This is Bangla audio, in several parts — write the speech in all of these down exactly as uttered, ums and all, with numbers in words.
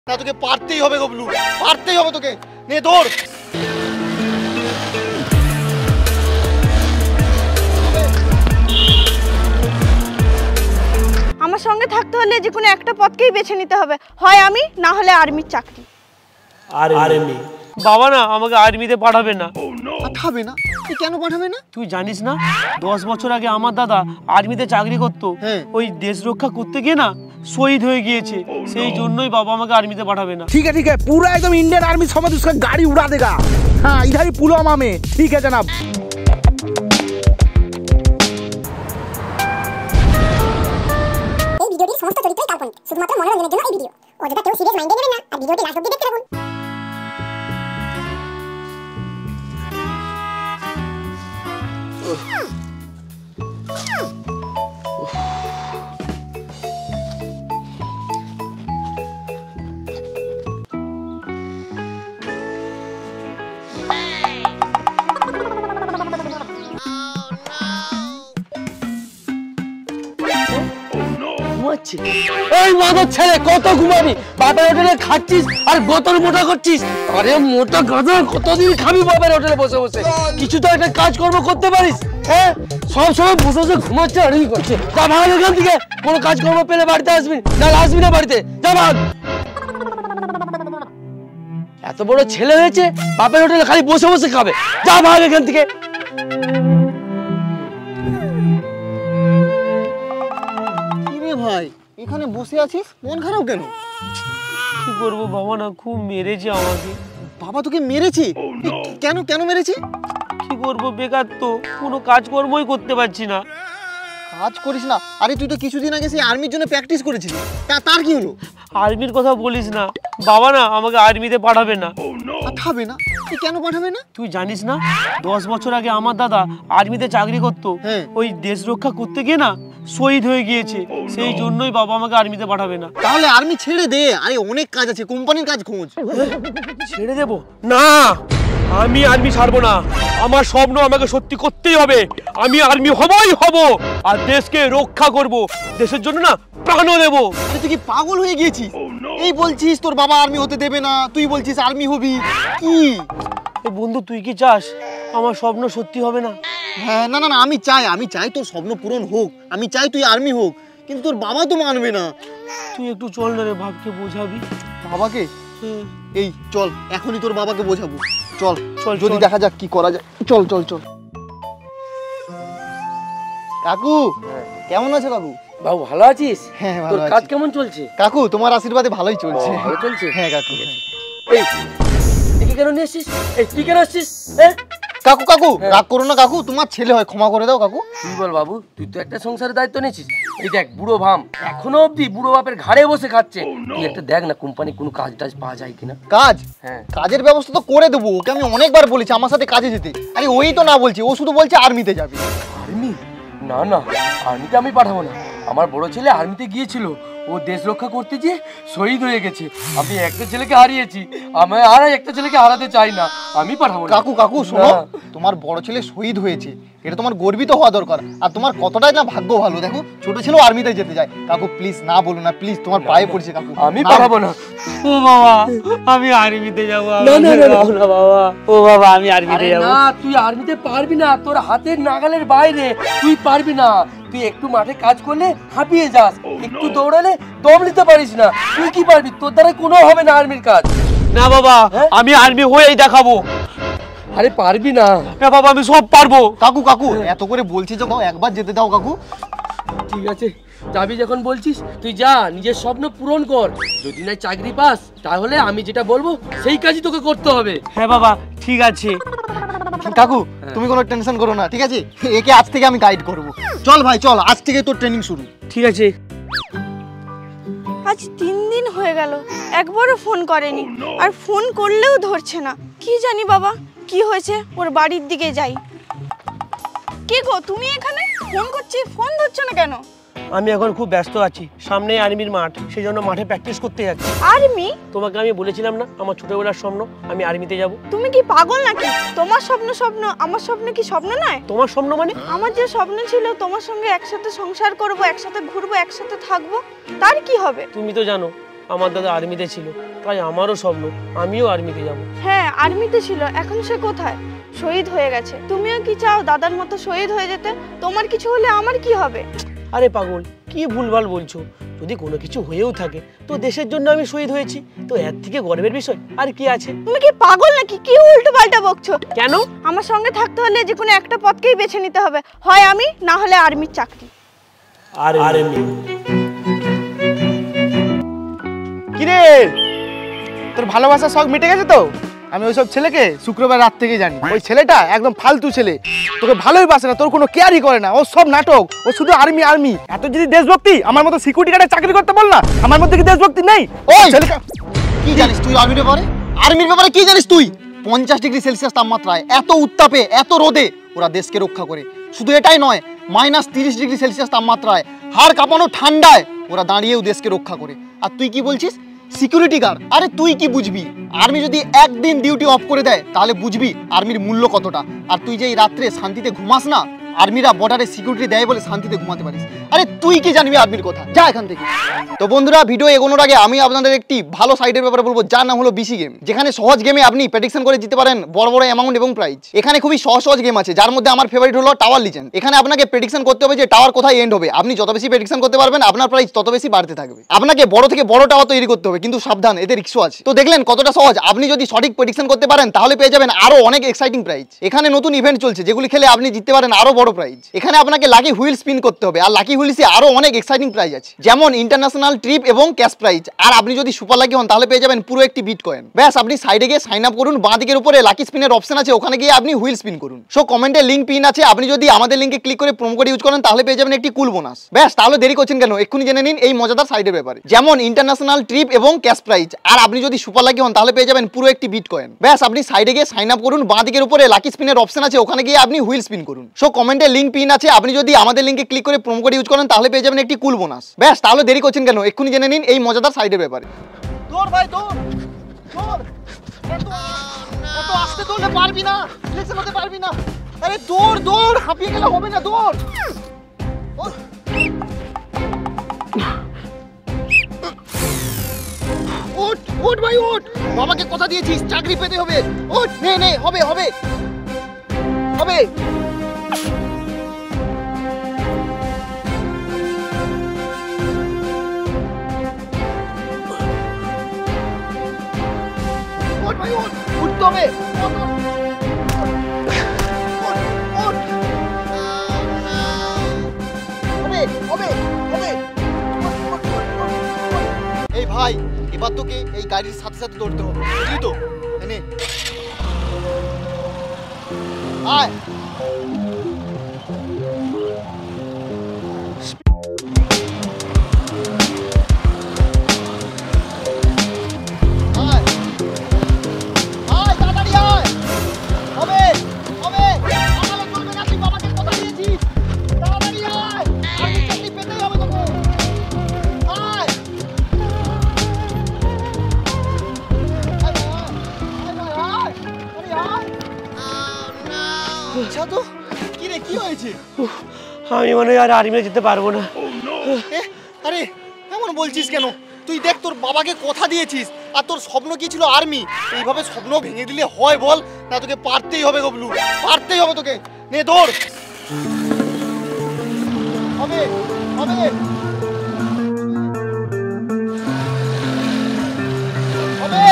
না তোকে পারতেই হবে গবলু, পারতেই হবে তোকে। নে দৌড়। আমার সঙ্গে থাকতে হলে যে কোনো একটা পথকেই বেছে নিতে হবে, হয় আমি না হলে আর্মির চাকরি। আর্মি? বাবা না আমাকে আর্মিতে পাঠাবে না। পাঠাবে না? তুই কেন পাঠাবে না? তুই জানিস না দশ বছর আগে আমার দাদা আর্মিতে চাকরি করতো, ওই দেশ রক্ষা করতে গিয়ে না শহীদ হয়ে গিয়েছে, সেই জন্যই বাবা আমাকে আর্মিতে পাঠাবে না। ठीक है ठीक है, पूरा एकदम इंडियन आर्मी समझ उसका गाड़ी उड़ा देगा। हाँ इधर ही पुलवामा में। ठीक है जनाब। এই ভিডিওটির সমস্ত চরিত্রই কাল্পনিক, শুধুমাত্র মনোরঞ্জনের জন্য এই ভিডিও। অযথা কেউ সিরিয়াস মাইন্ডে নেবেন না আর ভিডিওটি লাস্ট অবধি দেখতে থাকুন। এই মাদক ছেলে কত ঘুমাবি? বাবার হোটেলে খাচ্ছিস আর বোতল মোটা করছিস। আরে মোটা গাধা কতদিন খাবি বাবার হোটেলে বসে বসে? কিছু তো একটা কাজকর্ম করতে পারিস। হ্যাঁ সব সময় বসে বসে ঘুমাচ্ছে আর ই করছে। যা ভাগ এখান থেকে, কোনো কাজকর্ম পেলে বাড়িতে আসবি না, আসবি না বাড়িতে, যা ভাগ। এত বড় ছেলে হয়েছে বাপের হোটেলে খালি বসে বসে খাবে, যা ভাগ এখান থেকে। ভাই এখানে বসে আছিস, মন খারাপ কেন? কি করবো বাবা না খুব মেরেছে আমাকে। বাবা তোকে মেরেছে? কেন কেন মেরেছে? কি করবো, বেকার তো, কোনো কাজকর্মই করতে পারছি না। কাজ করিস না? আরে তুই তো কিছুদিন আগে সেই আর্মির জন্য প্র্যাকটিস করেছিস, তা তার কি হলো? আর্মির কথা বলিস না, বাবা না আমাকে আর্মিতে পাঠাবে না। পাঠাবে না? তুই কেন পাঠাবে না? তুই জানিস না দশ বছর আগে আমার দাদা আর্মিতে চাকরি করতো, ওই দেশ রক্ষা করতে গিয়ে না শহীদ হয়ে গিয়েছে, সেই জন্যই বাবা আমাকে আর্মিতে পাঠাবে না। তাহলে আর্মি ছেড়ে দে, আরে অনেক কাজ আছে, কোম্পানির কাজ খোঁজ। ছেড়ে দেবো না, আমি আর্মি ছাড়বো না। আমার স্বপ্ন আমাকে সত্যি করতেই হবে। আমি আর্মি হবই হব আর দেশকে রক্ষা করব, দেশের জন্য না প্রাণও দেবো। আরে তুই কি পাগল হয়ে গিয়েছিস? এই বলছিস তোর বাবা আর্মি হতে দেবে না, তুই বলছিস আর্মি হবি? কি এই বন্ধু তুই কি চাস আমার স্বপ্ন সত্যি হবে না? হ্যাঁ না না না, আমি চাই, আমি চাই তোর স্বপ্ন পূরণ হোক, আমি চাই তুই আর্মি হোক, কিন্তু তোর বাবা তো মানবে না। তুই একটু চল না রে, বাপকে বোঝাবি। বাবাকে? এই চল এখনই তোর বাবাকে বোঝাবো, চল চল, যদি দেখা যাক কি করা যায়। চল চল চল। কাকু কেমন আছো কাকু? বাবু ভালো আছিস? হ্যাঁ তোর ভালো কাজ আছি। কেমন চলছে? কাকু তোমার আশীর্বাদে ভালোই চলছে। ভালো চলছে? হ্যাঁ কাকু। এই তুই কেন নিয়ে আসছিস? এই তুই কেন আসছিস? হ্যাঁ কাকু কাকু রাগ করো না কাকু, তোমার ছেলে হয়, ক্ষমা করে দাও কাকু। তুই বল বাবু, তুই তো একটা সংসারের দায়িত্ব নিয়েছিস। এই দেখ বুড়ো ভাম এখনো অবধি বুড়ো বাপের ঘাড়ে বসে খাচ্ছে। তুই একটা দেখ না কোম্পানি কোনো কাজ টাজ পাওয়া যায় কিনা। কাজ? হ্যাঁ কাজের ব্যবস্থা তো করে দেবো, ওকে আমি অনেকবার বলেছি আমার সাথে কাজে যেতে, আরে ওই তো না বলছে, ও শুধু বলছে আর্মিতে যাবে। আর্মি? না না, আর্মিতে আমি পাঠাবো না। আমার বড় ছেলে আর্মিতে গিয়েছিল, ও দেশ রক্ষা করতে গিয়ে শহীদ হয়ে গেছে। আমি একটা ছেলেকে হারিয়েছি, আমি আর একটা ছেলেকে হারাতে চাই না, আমি পাঠাবো না। কাকু কাকু শোনো, তোমার বড় ছেলে শহীদ হয়েছে, এটা তোমার গর্বিত হওয়া দরকার। আর তোমার কতটাই না ভাগ্য ভালো, দেখো ছোট ছেলেও আর্মিতে যেতে যায়। কাকু প্লিজ না বলো না, প্লিজ তোমার পায়ে পড়ছে কাকু, আমি পাঠাবো না। ও বাবা আমি আর্মিতে যাবো। না না না বাবা, ও বাবা আমি আর্মিতে যাবো না। তুই আর্মিতে পারবি না, তোর হাতের নাগালের বাইরে, তুই পারবি না। তুই একটু মাঠে কাজ করলে হাঁপিয়ে যাস, একটু দৌড়ালে দম নিতে পারিস না, তুই কি পারবি? তোর দ্বারা কোনো হবে না আর্মির কাজ। না বাবা আমি আর্মি হয়েই দেখাবো। আরে পারবি না। না বাবা আমি সব পারবো। কাকু কাকু এত করে বলছি যখন একবার যেতে দাও কাকু। ঠিক আছে যাবি যখন বলছিস তুই যা, নিজের স্বপ্ন পূরণ কর। যদি না চাকরি পাস তাহলে আমি যেটা বলবো সেই কাজই তোকে করতে হবে। হ্যাঁ বাবা ঠিক আছে। কাকু তুমি কোনো টেনশন করো না, ঠিক আছে? একে আজ থেকে আমি গাইড করব। চল ভাই চল, আজ থেকে তোর ট্রেনিং শুরু। ঠিক আছে। আজ তিন দিন হয়ে গেল, একবারও ফোন করেনি, আর ফোন করলেও ধরছে না। কি জানি বাবা কি হয়েছে, ওর বাড়ির দিকে যাই। কে গো তুমি এখানে? ফোন করছি ফোন ধরছো না কেন? আমি এখন খুব ব্যস্ত আছি, সামনে আর্মির মাঠ, সেই জন্য মাঠে প্র্যাকটিস করতে যাচ্ছি। আর্মি? তোমাকে আমি বলেছিলাম না আমার ছোটবেলার স্বপ্ন আমি আর্মিতে যাব। তুমি কি পাগল নাকি? তোমার স্বপ্ন স্বপ্ন, আমার স্বপ্ন কি স্বপ্ন নয়? তোমার স্বপ্ন মানে? আমার যে স্বপ্ন ছিল তোমার সঙ্গে একসাথে সংসার করব, একসাথে ঘুরবো, একসাথে থাকবো, তার কি হবে? তুমি তো জানো আমার দাদা আর্মিতে ছিল, তাই আমারও স্বপ্ন আমিও আর্মিতে যাব। হ্যাঁ আর্মিতে ছিল, এখন সে কোথায়? শহীদ হয়ে গেছে। তুমিও কি চাও দাদার মতো শহীদ হয়ে যেতে? তোমার কিছু হলে আমার কি হবে? আরে পাগল, কি ভুলভাল বলছো? যদি কোনো কিছু হয়েও থাকে তো দেশের জন্য আমি শহীদ হয়েছি, তো এর থেকে গর্বের বিষয় আর কি আছে? তুমি কি পাগল নাকি? কি উল্টো পাল্টা বকছো? কেন? আমার সঙ্গে থাকতে হলে যে কোনো একটা পথকেই বেছে নিতে হবে, হয় আমি না হলে আর্মির চাকরি। আর্মি? কিরে তোর ভালোবাসার শখ মিটে গেছে তো? আমি ওইসব ছেলেকে শুক্রবার রাত থেকে জানি। ওই ছেলেটা একদম ফালতু ছেলে, তোকে ভালোই বাসে না, তোর কোনো কেয়ারই করে না, ও সব নাটক, ও শুধু আর্মি আর্মি। এত যদি দেশভক্তি, আমার মতো সিকিউরিটি গার্ডে চাকরি করতে বল না। আমার মধ্যে কি দেশভক্তি নেই? ওই ছেলেটা কি জানিস তুই আর্মির ব্যাপারে? আর্মির ব্যাপারে কি জানিস তুই? পঞ্চাশ ডিগ্রি সেলসিয়াস তাপমাত্রায়, এত উত্তাপে, এত রোদে ওরা দেশকে রক্ষা করে। শুধু এটাই নয়, মাইনাস তিরিশ ডিগ্রি সেলসিয়াস তাপমাত্রায়, হাড় কাঁপানো ঠান্ডায় ওরা দাঁড়িয়েও দেশকে রক্ষা করে। আর তুই কি বলছিস সিকিউরিটি গার্ড? আরে তুই কি বুঝবি? আর্মি যদি একদিন ডিউটি অফ করে দেয় তাহলে বুঝবি আর্মির মূল্য কতটা। আর তুই যে এই রাত্রে শান্তিতে ঘুমাস না, আর্মিরা বর্ডারে সিকিউরিটি দেয় বলে শান্তিতে ঘুমাতে পারিস। আরে তুই কি জানবি আর্মির কথা? যা এখান থেকে। তো বন্ধুরা, ভিডিও এগোনোর আগে আমি আপনাদের একটি ভালো সাইটের ব্যাপারে বলবো, যার নাম হলো বিসি গেম, যেখানে সহজ গেমে আপনি প্রেডিকশন করে জিতে পারেন বড় বড় অ্যামাউন্ট এবং প্রাইজ। এখানে খুবই সহজ সহজ গেম আছে, যার মধ্যে আমার ফেভারিট হলো টাওয়ার লিজেন্ড। এখানে আপনাকে প্রেডিকশন করতে হবে যে টাওয়ার কোথায় এন্ড হবে। আপনি যত বেশি প্রেডিকশন করতে পারবেন আপনার প্রাইজ তত বেশি বাড়তে থাকবে। আপনাকে বড় থেকে বড় টাওয়ার তৈরি করতে হবে, কিন্তু সাবধান, এতে রিস্কও আছে। তো দেখলেন কতটা সহজ? আপনি যদি সঠিক প্রেডিকশন করতে পারেন তাহলে পেয়ে যাবেন আরো অনেক এক্সাইটিং প্রাইজ। এখানে নতুন ইভেন্ট চলছে যেগুলি খেলে আপনি জিততে পারেন আরো বড় প্রাইজ। এখানে আপনাকে লাকি হুইল স্পিন করতে হবে, আর লাকি হুইলসে আরো অনেক এক্সাইটিং প্রাইজ আছে, যেমন ইন্টারন্যাশনাল ট্রিপ এবং ক্যাশ প্রাইজ। আর আপনি যদি সুপার লাকি হন তাহলে পেয়ে যাবেন পুরো একটি বিটকয়েন। ব্যাস, আপনি সাইডে গিয়ে সাইন আপ করুন, বাঁ দিকের উপরে লাকি স্পিনের অপশন আছে, ওখানে গিয়ে আপনি হুইল স্পিন করুন। সো কমেন্টে লিংক পিন আছে, আপনি যদি আমাদের লিংকে ক্লিক করে প্রোমো কোড ইউজ করেন তাহলে পেয়ে যাবেন একটি কুল বোনাস। ব্যাস, তাহলে দেরি করছেন কেন? এক্ষুনি জেনে নিন এই মজাদার সাইডের ব্যাপারে, যেমন ইন্টারন্যাশনাল ট্রিপ এবং ক্যাশ প্রাইজ। আর আপনি যদি সুপার লাকি হন তাহলে পেয়ে যাবেন পুরো একটি বিটকয়েন। ব্যাস, আপনি সাইডে গিয়ে সাইন আপ করুন, বাঁ দিকের উপরে লাকি স্পিনের অপশন আছে, ওখানে গিয়ে আপনি হুইল স্পিন করুন। সো কমেন্টে লিংক পিন আছে, আপনি যদি আমাদের লিংকে ক্লিক করে প্রোমো কোড ইউজ করেন তাহলে পেয়ে যাবেন একটি কুল বোনাস। ব্যাস, তাহলে দেরি করছেন কেন? এক্ষুনি জেনে নিন এই মজাদার সাইডের ব্যাপারে। দৌড় ভাই দৌড়, দৌড়, এত এত আস্তে দৌড়লে পারবি না, সিলেকশন হতে পারবি না। আরে দৌড় দৌড়, হাঁপিয়ে গেলে হবে না, দৌড়। ওঠ ওঠ ভাই ওঠ, বাবাকে কথা দিয়েছিস চাকরি পেতে হবে। ওঠ, নে নে, হবে হবে হবে। ওঠ ভাই ওঠ, উঠতে হবে। ওঠ, ওঠ। ওঠ, ওঠ। হবে হবে হবে। ওঠ, ওঠ, ওঠ, ওঠ, ওঠ। এই ভাই, এবার তোকে এই গাড়ির সাথে সাথে দৌড়তে হবে, বুঝলি তো? এনে আয়। আয় আয়, তাড়াতাড়ি আয়। হবে হবে, আমাকে বলবে না, তুই বাবাকে কথা দিয়েছিস। তাড়াতাড়ি আয়, আমি চাকরি পেতেই হবে তোকে। আয় আমি মনে হয় আর আর্মিতে যেতে পারবো না। আরে এমন বলছিস কেন? তুই দেখ, তোর বাবাকে কথা দিয়েছিস, আর তোর স্বপ্ন কি ছিল? আর্মি। এইভাবে স্বপ্ন ভেঙে দিলে হয় বল? না, তোকে পারতেই হবে গবলু, পারতেই হবে তোকে। নে দৌড়। হবে হবে হবে।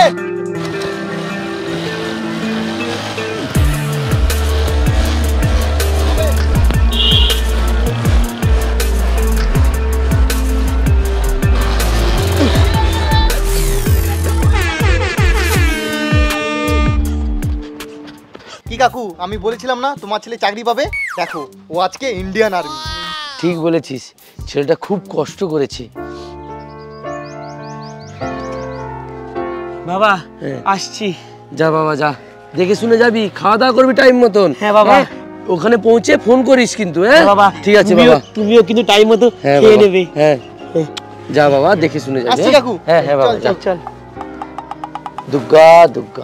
কি কাকু, আমি বলেছিলাম না তোমার ছেলে চাকরি পাবে? দেখো, ও আজকে ইন্ডিয়ান আর্মি। ঠিক বলেছিস, ছেলেটা খুব কষ্ট করেছে। বাবা আসছি। যা বাবা যা, দেখে শুনে যাবি, খাওয়া দাওয়া করবি টাইম মতন। হ্যাঁ বাবা। ওখানে পৌঁছে ফোন করিস কিন্তু। হ্যাঁ বাবা, ঠিক আছে বাবা। তুমিও কিন্তু টাইম মতো খেয়ে নেবে। হ্যাঁ যা বাবা, দেখে শুনে যাবি। আসছি কাকু। হ্যাঁ হ্যাঁ বাবা, চল চল। দুর্গা দুর্গা।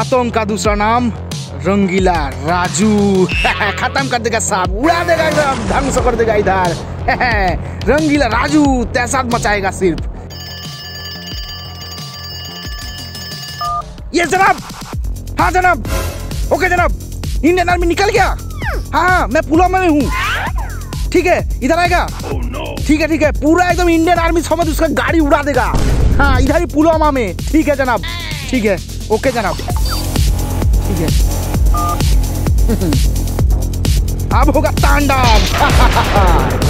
आतंक का दूसरा नाम रंगीला राजू। खत्म कर देगा सब, उड़ा देगा एकदम, ध्वंस कर देगा इधर। रंगीला राजू तहसात मचाएगा सिर्फ। ये जनाब, हाँ जनाब, ओके जनाब, इंडियन आर्मी निकल गया। हाँ मैं पुलवामा में हूँ, ठीक है इधर आएगा। ठीक है ठीक है, पूरा एकदम इंडियन आर्मी समझ उसका गाड़ी उड़ा देगा। हाँ इधर ही पुलवामा में, ठीक है जनाब, ठीक है, ओके जनाब, ठीक है। अब होगा तांडव।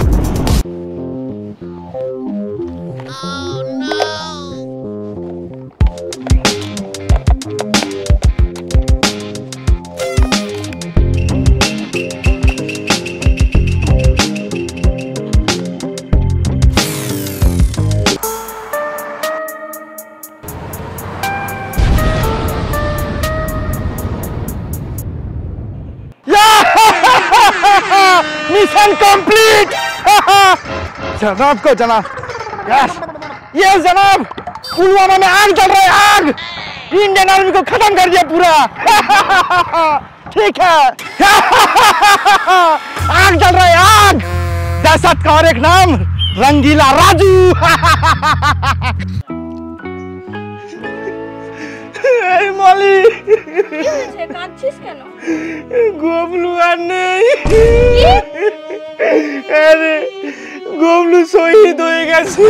Mission complete. जनाब को जनाब, यस यस जनाब, पुलवामा में आग चल रहा है, आग। इंडियन आर्मी को खत्म कर दिया पूरा। ठीक है। आग चल रहा है, आग। दहशत का और एक नाम रंगीला राजू। মলি কি হয়েছে কাঁদছিস কেন? গোবলু আর নেই। আরে গোবলু শহীদ হয়ে গেছে।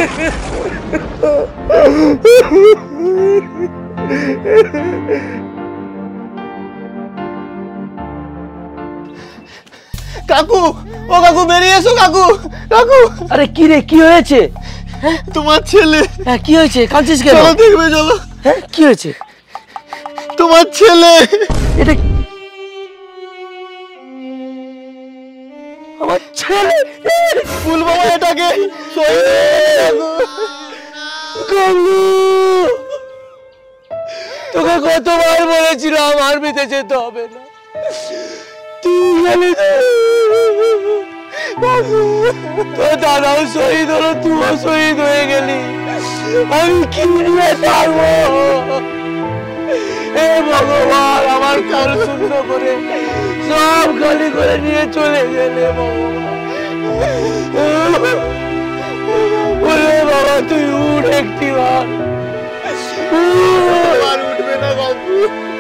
কাকু, ও কাকু বেরিয়ে এসো কাকু, কাকু। আরে কি রে, কি হয়েছে? তোমার ছেলে। হ্যাঁ কি হয়েছে, কাঁদছিস কেন? চলো দেখবে চলো। হ্যাঁ কি হয়েছে? তোমার ছেলে। এটা আমার ছেলে। পুলবামা এটাকে তোকে কতবার বলেছিলাম আর্মিতে যেতে হবে না, তুই গেলি। তোর দাদাও শহীদ হলো, তুইও শহীদ হয়ে গেলি। আমি কি নিয়ে পারবো? হে ভগবান, আমার কার শূন্য করে সব খালি করে নিয়ে চলে গেলে বাবা। তুই উঠ একটি বার। উঠবে না বাবু।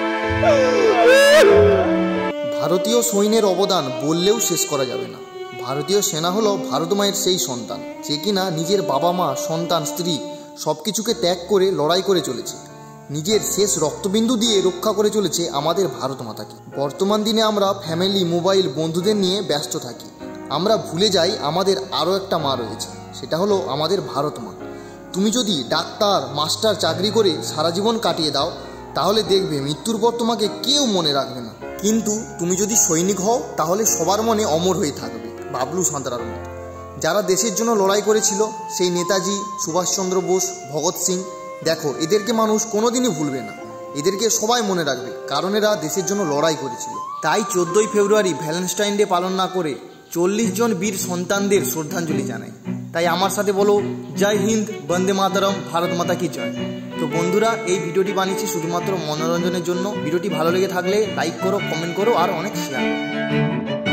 ভারতীয় সৈন্যের অবদান বললেও শেষ করা যাবে না। ভারতীয় সেনা হলো ভারত মায়ের সেই সন্তান, যে কিনা নিজের বাবা মা, সন্তান, স্ত্রী সব কিছুকে ত্যাগ করে লড়াই করে চলেছে, নিজের শেষ রক্তবিন্দু দিয়ে রক্ষা করে চলেছে আমাদের ভারত মাতাকে। বর্তমান দিনে আমরা ফ্যামিলি, মোবাইল, বন্ধুদের নিয়ে ব্যস্ত থাকি। আমরা ভুলে যাই আমাদের আরও একটা মা রয়েছে, সেটা হলো আমাদের ভারত মা। তুমি যদি ডাক্তার, মাস্টার চাকরি করে সারা জীবন কাটিয়ে দাও, তাহলে দেখবে মৃত্যুর পর তোমাকে কেউ মনে রাখবে না। কিন্তু তুমি যদি সৈনিক হও, তাহলে সবার মনে অমর হয়ে থাকবে বাবলু সাঁতরার মতো, যারা দেশের জন্য লড়াই করেছিল। সেই নেতাজি, সুভাষচন্দ্র বোস, ভগৎ সিং। দেখো, এদেরকে মানুষ কোনোদিনই ভুলবে না, এদেরকে সবাই মনে রাখবে, কারণ এরা দেশের জন্য লড়াই করেছিল। তাই চোদ্দোই ফেব্রুয়ারি ভ্যালেন্টাইন ডে পালন না করে চল্লিশ জন বীর সন্তানদের শ্রদ্ধাঞ্জলি জানাই। তাই আমার সাথে বলো, জয় হিন্দ, বন্দে মাতরম, ভারত মাতা কি জয়। তো বন্ধুরা, এই ভিডিওটি বানিয়েছি শুধুমাত্র মনোরঞ্জনের জন্য। ভিডিওটি ভালো লেগে থাকলে লাইক করো, কমেন্ট করো আর অনেক শেয়ার করো।